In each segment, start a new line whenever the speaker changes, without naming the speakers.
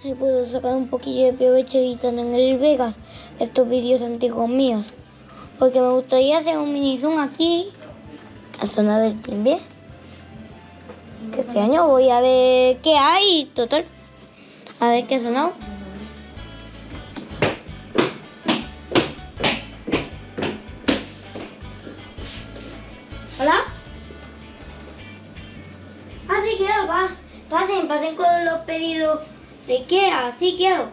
Y puedo sacar un poquillo de provecho editando en el Vegas estos vídeos antiguos míos. Porque me gustaría hacer un mini zoom aquí. A zona del timbre. Que este año voy a ver qué hay. Total. A ver qué ha sonado. ¿Hola? Ah, sí quiero, va. Pasen con los pedidos de IKEA, sí quiero.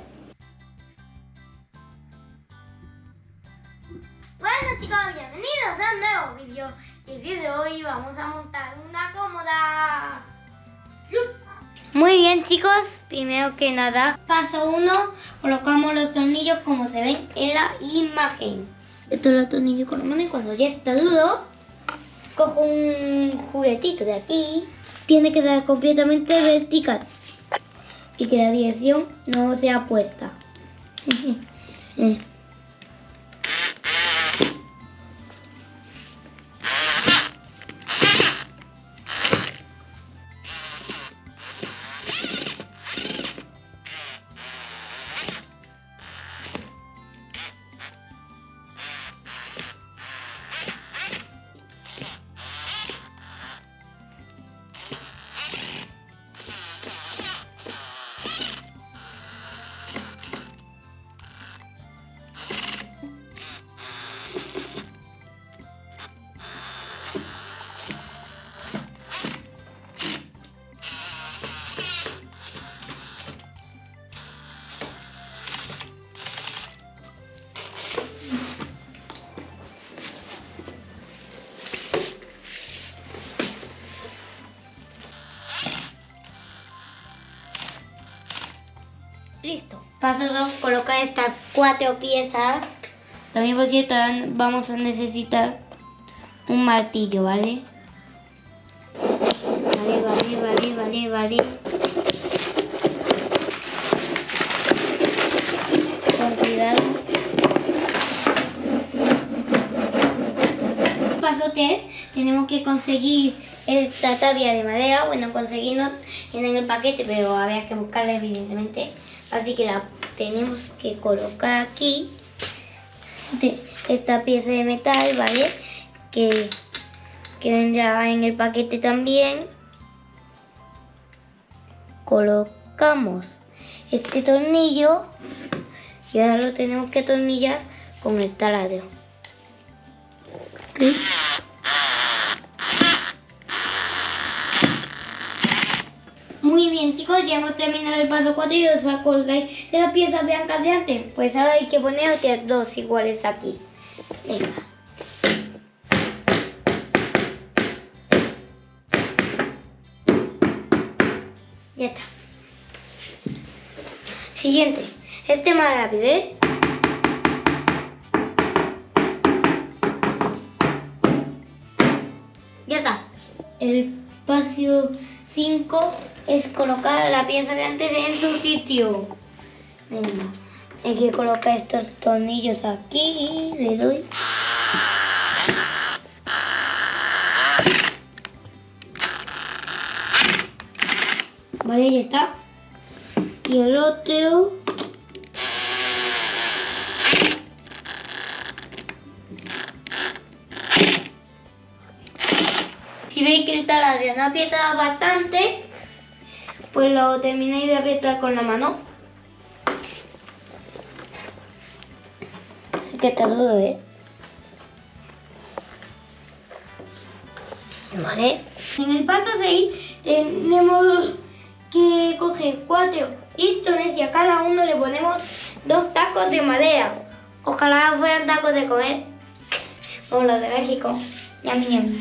Bueno chicos, bienvenidos a un nuevo vídeo. Y el día de hoy vamos a montar una cómoda. Muy bien chicos, primero que nada, paso 1, colocamos los tornillos como se ven en la imagen. Estos son los tornillos con la mano y cuando ya está duro, cojo un juguetito de aquí. Tiene que ser completamente vertical y que la dirección no sea puesta. Listo. Paso 2, colocar estas 4 piezas. También, por cierto, vamos a necesitar un martillo, ¿vale? Vale. Con cuidado. Paso 3, tenemos que conseguir esta tabla de madera. Bueno, conseguirnos en el paquete, pero había que buscarla evidentemente. Así que la tenemos que colocar aquí. Esta pieza de metal, ¿vale? Que vendrá en el paquete también. Colocamos este tornillo y ahora lo tenemos que atornillar con el taladro. ¿Okay? Muy bien chicos, ya hemos terminado el paso 4 y os acordáis de las piezas blancas de antes. Pues ahora hay que poner otras 2 iguales aquí. Venga. Ya está. Siguiente. Este más rápido, ¿eh? Ya está. El paso 5 es colocar la pieza de antes en su sitio. Venga, hay que colocar estos tornillos aquí. Le doy. Vale, ya está. Y el otro. Si veis que el taladro no aprieta bastante, pues lo termináis de apretar con la mano. Así que está duro, ¿eh? Vale. En el paso 6 tenemos que coger 4 listones y a cada uno le ponemos 2 tacos de madera. Ojalá fueran tacos de comer, como los de México. Yum, yum.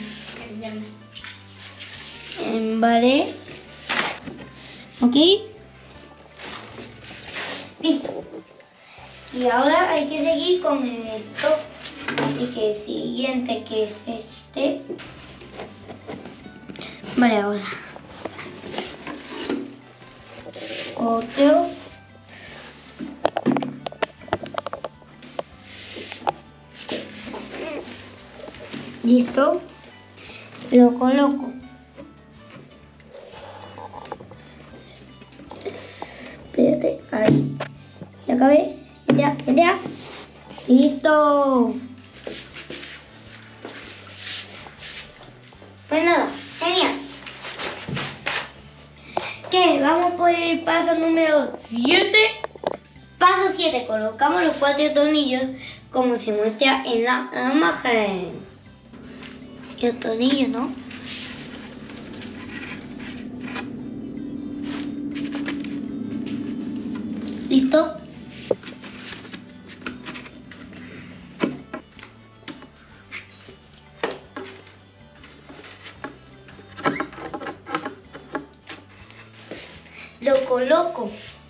Vale. Ok. Listo. Y ahora hay que seguir con esto. Así que el siguiente, que es este. Vale, ahora. Otro. Listo. Lo coloco. Espérate, ahí. Ya acabé. Ya. ¡Listo! Pues nada, genial. ¿Qué? Vamos por el paso número 7. Paso 7. Colocamos los 4 tornillos como se muestra en la imagen. Y los tornillos, ¿no? ¿Listo? Lo coloco.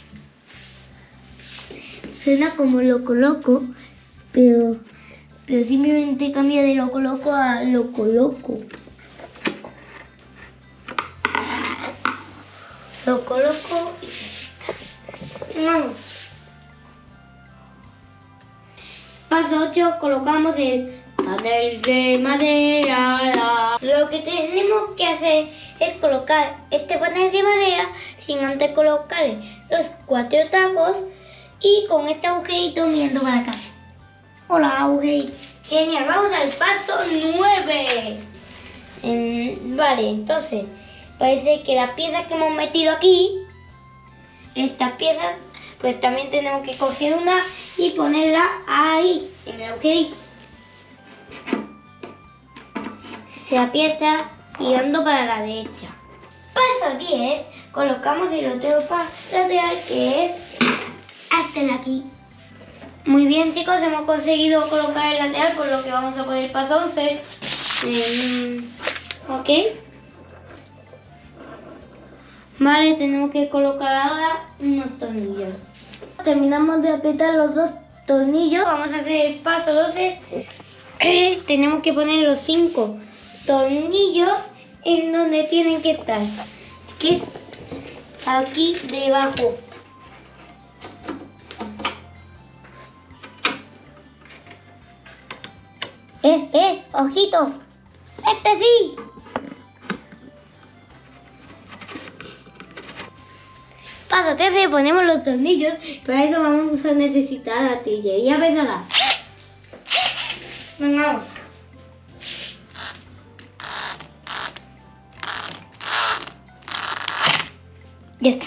Suena como lo coloco, pero simplemente cambia de lo coloco a lo coloco. Lo coloco y ya está. Vamos. Paso 8, colocamos el panel de madera. Lo que tenemos que hacer es colocar este panel de madera sin antes colocarle los 4 tacos y con este agujerito mirando para acá. Hola, agujerito. Genial, vamos al paso 9. Vale, entonces parece que las piezas que hemos metido aquí, estas piezas, pues también tenemos que coger una y ponerla ahí, en el agujerito. Se aprieta girando para la derecha. Paso 10, colocamos el otro lateral que es este de aquí. Muy bien, chicos, hemos conseguido colocar el lateral, por lo que vamos a poner el paso 11. Ok. Vale, tenemos que colocar ahora unos tornillos. Terminamos de apretar los 2 tornillos. Vamos a hacer el paso 12. Tenemos que poner los 5 tornillos en donde tienen que estar, que es aquí debajo. Ojito, este sí. Paso 13, ponemos los tornillos. Para eso vamos a necesitar artillería pesada. Venga, vamos. Ya está.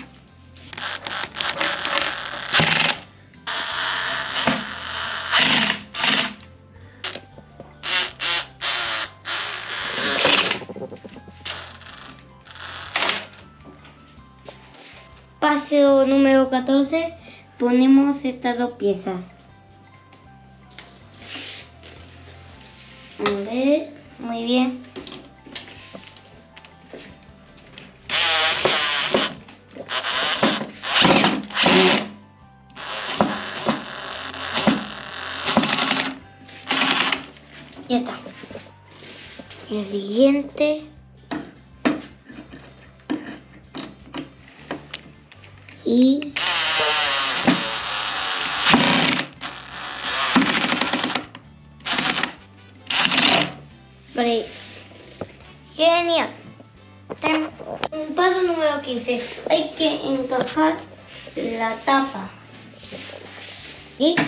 Paso número 14, ponemos estas 2 piezas. A ver, muy bien. Ya está. El siguiente. Y vale. Genial. Paso número 15. Hay que encajar la tapa. ¿Y?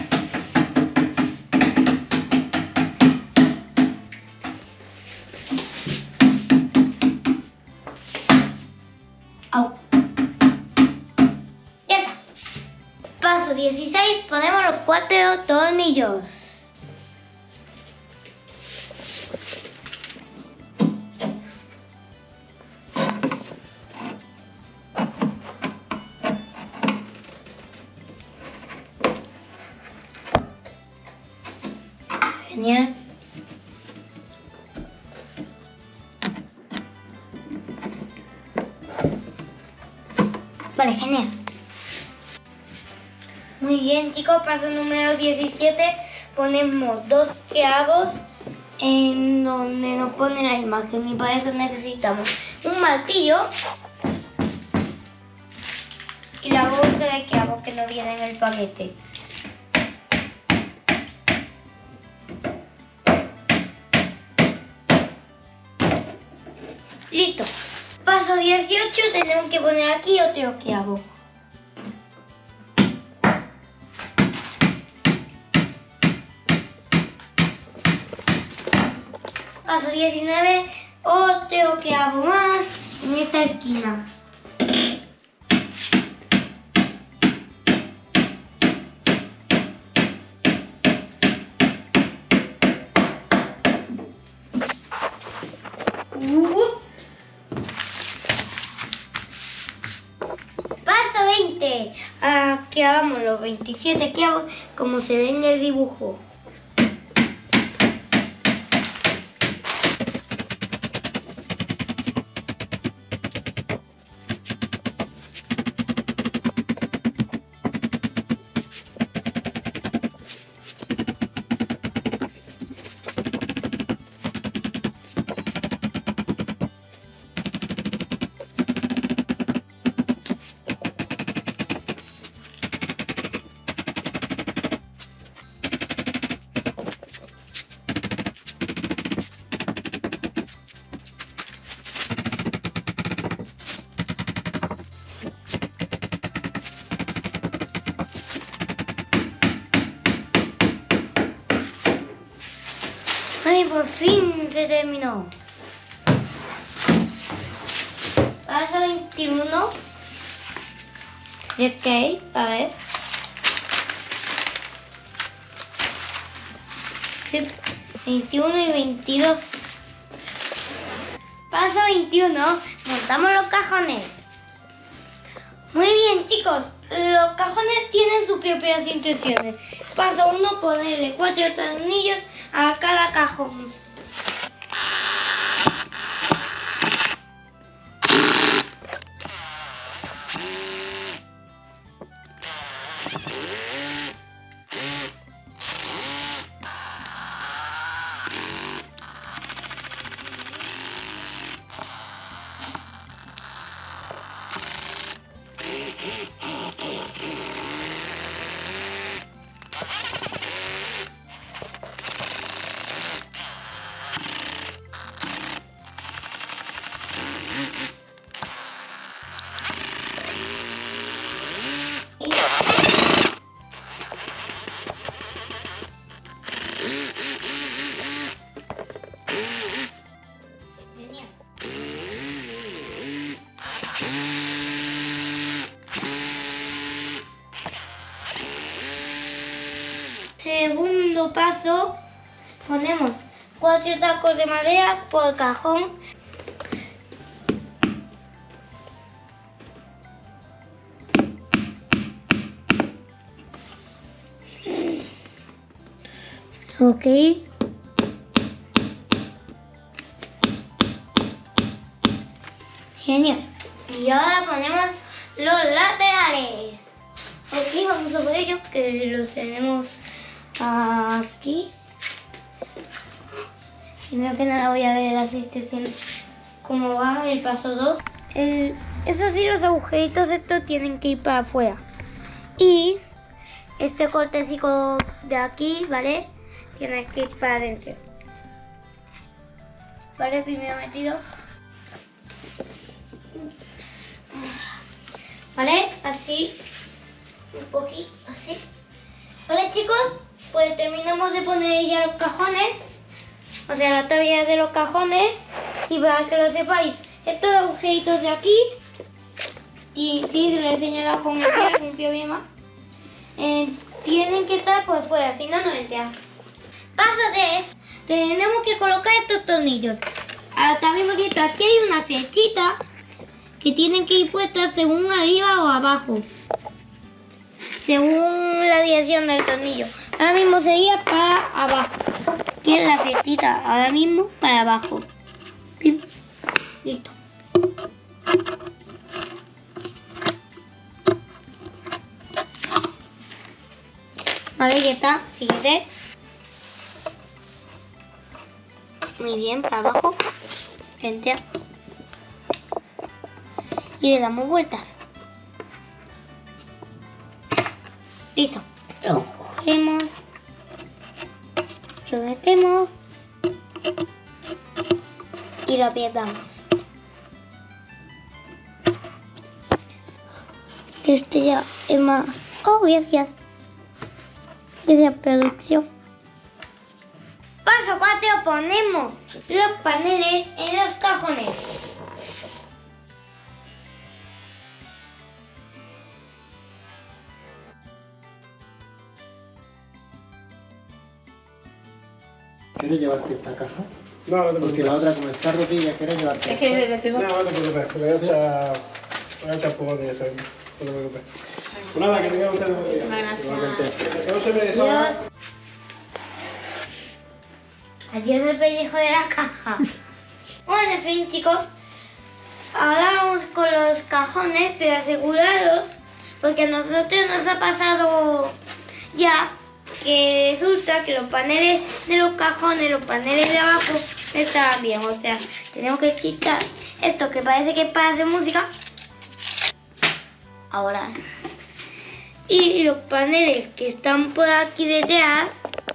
Paso 16, ponemos los 4 tornillos. Genial. Vale, genial. Muy bien, chicos, paso número 17, ponemos 2 clavos en donde nos pone la imagen y para eso necesitamos un martillo y la bolsa de clavos que nos viene en el paquete. Listo. Paso 18, tenemos que poner aquí otro clavo. Paso 19. Otro que hago más en esta esquina. Paso 20. Aquí hagamos los 27 clavos como se ve en el dibujo. ¡Ay, por fin se terminó! Paso 21. Ok, a ver. Sí, 21 y 22. Paso 21. Montamos los cajones. Muy bien, chicos. Los cajones tienen sus propias instrucciones. Paso 1. Ponerle 4 tornillos a cada cajón. Segundo paso, ponemos 4 tacos de madera por cajón. Ok. Genial. Y ahora ponemos los laterales. Ok, vamos a por ellos que los tenemos aquí. Primero que nada voy a ver las instrucciones, cómo va el paso 2. Eso sí, los agujeritos estos tienen que ir para afuera. Y este cortecito de aquí, ¿vale? Tiene que ir para adentro. ¿Vale? Primero metido. ¿Vale? Así. Un poquito, así. ¿Vale, chicos? Pues terminamos de poner ya los cajones. O sea, las tablillas de los cajones. Y para que lo sepáis, estos agujeritos de aquí. Y sí, se lo he señalado con el pie, un pie bien más. Tienen que estar por fuera, si no, no entran. Paso 3. Tenemos que colocar estos tornillos. También aquí hay una flechita que tienen que ir puestas según arriba o abajo, según la dirección del tornillo. Ahora mismo sería para abajo. Aquí es la flechita, ahora mismo para abajo. Pim. Listo. Vale, ya está. Siguiente. Muy bien, para abajo. Enter. Y le damos vueltas. Listo. Lo cogemos. Lo metemos. Y lo apretamos. Este ya es más... Oh, gracias. Gracias, producción. Paso Paso 4, ponemos los paneles en los cajones.
¿Quieres llevarte esta caja?
No, no te
Porque
preocupes.
la otra, como está rotilla, ¿quieres llevarte?
Es que lo tengo.
No, no te preocupes, le voy a echar poco de eso, no te preocupes. Pues nada, que tenga usted un buen día.
Gracias.
Igualmente.
Que no se me deshaga.
Adiós. Adiós el pellejo de la caja. Bueno, en fin, chicos. Ahora vamos con los cajones, pero asegurados, porque a nosotros nos ha pasado ya que resulta que los paneles de los cajones, los paneles de abajo, no estaban bien. O sea, tenemos que quitar esto que parece que es para hacer música. Ahora. Y los paneles que están por aquí detrás,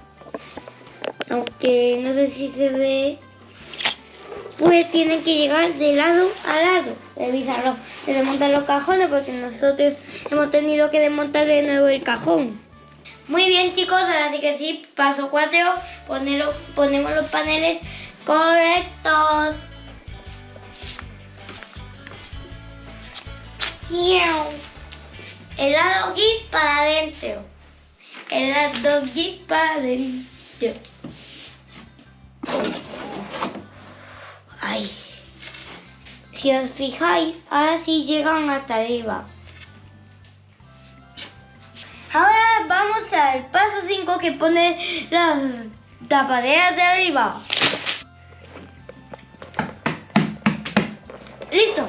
aunque no sé si se ve, pues tienen que llegar de lado a lado. Revisarlo, de desmontar los cajones, porque nosotros hemos tenido que desmontar de nuevo el cajón. Muy bien, chicos, ahora sí que sí, paso 4, ponemos los paneles correctos. El lado gris para adentro. El lado gris para adentro. Ay. Si os fijáis, ahora sí llegan hasta arriba. Ahora vamos al paso 5, que pone las tapaderas de arriba. Listo.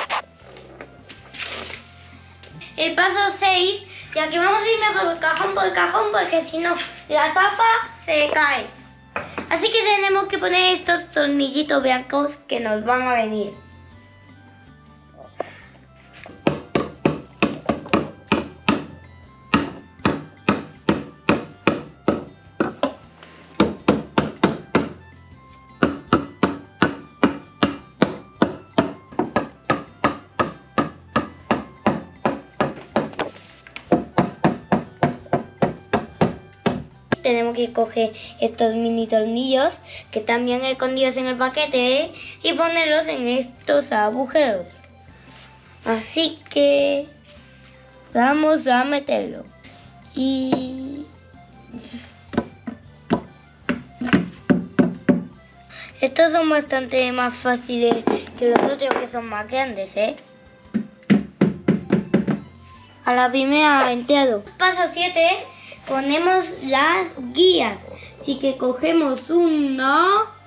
El paso 6, ya que vamos a ir mejor por cajón, porque si no la tapa se cae. Así que tenemos que poner estos tornillitos blancos que nos van a venir. Tenemos que coger estos mini tornillos que están bien escondidos en el paquete y ponerlos en estos agujeros. Así que vamos a meterlo. Y estos son bastante más fáciles que los otros, que son más grandes, ¿eh? A la primera entrado. Paso 7. Ponemos las guías. Así que cogemos una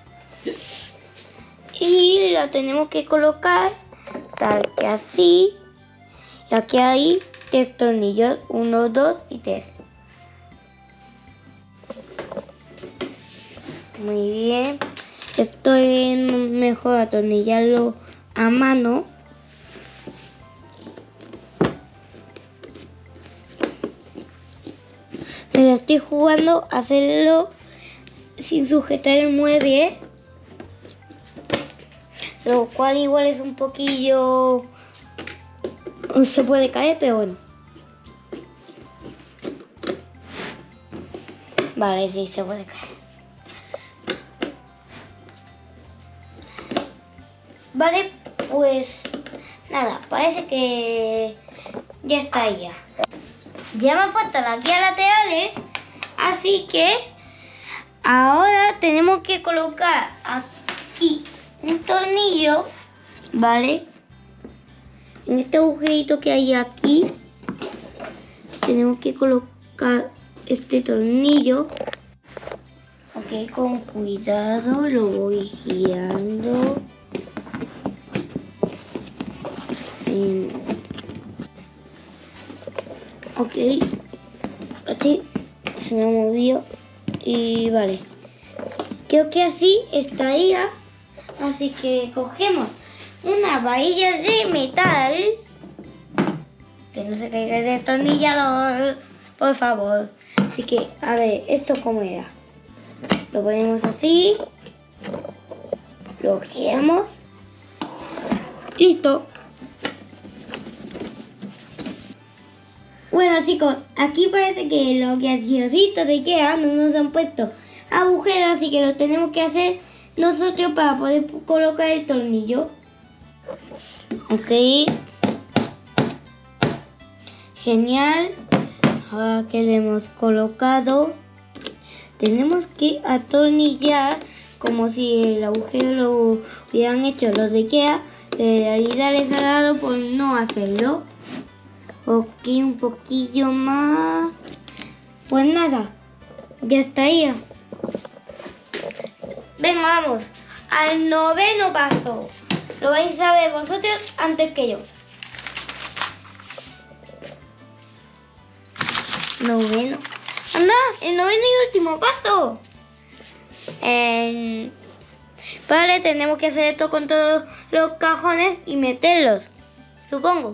y la tenemos que colocar tal que así. Y aquí hay 3 tornillos, 1, 2 y 3. Muy bien. Esto es mejor atornillarlo a mano. Me lo estoy jugando a hacerlo sin sujetar el mueble, lo cual igual es un poquillo, se puede caer, pero bueno. Vale, sí, se puede caer. Vale, pues nada, parece que ya está ahí ya. Ya me han puesto las guías laterales, así que ahora tenemos que colocar aquí un tornillo, ¿vale? En este agujerito que hay aquí, tenemos que colocar este tornillo. Ok, con cuidado lo voy girando. Ok, así se me ha movido y vale. Creo que así estaría. Así que cogemos una varilla de metal, que no se caiga el destornillador, por favor. Así que, a ver, ¿esto cómo era? Lo ponemos así, lo giramos, listo. Bueno, chicos, aquí parece que los gaseositos de IKEA no nos han puesto agujero, así que lo tenemos que hacer nosotros para poder colocar el tornillo. Ok. Genial. Ahora que lo hemos colocado, tenemos que atornillar como si el agujero lo hubieran hecho los de Ikea, pero en realidad les ha dado por no hacerlo. Ok, un poquillo más. Pues nada, ya estaría. Venga, vamos al 9º paso. Lo vais a ver vosotros antes que yo. 9º. ¡Anda! El 9º y último paso. Vale, tenemos que hacer esto con todos los cajones y meterlos, supongo.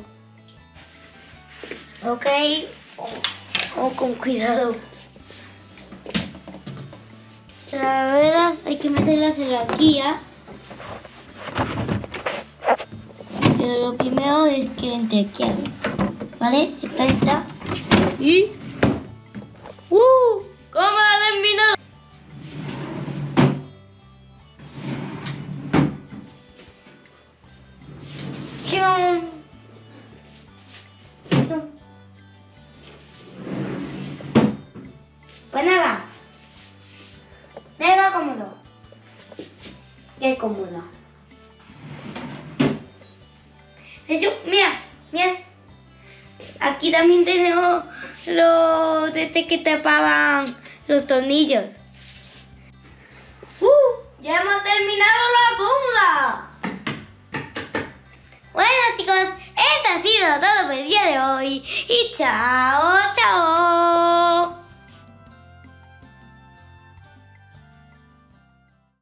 Ok. Oh, con cuidado. Las ruedas hay que meterlas en la guía. Pero lo primero es que entrequean. ¿Vale? Esta. Y... ¿Cómo la han terminado? Pues nada. Deja cómodo. Qué cómodo. De hecho, mira. Aquí también tenemos los de este que tapaban los tornillos. ¡Ya hemos terminado la bomba! Bueno chicos, eso ha sido todo por el día de hoy. Y chao.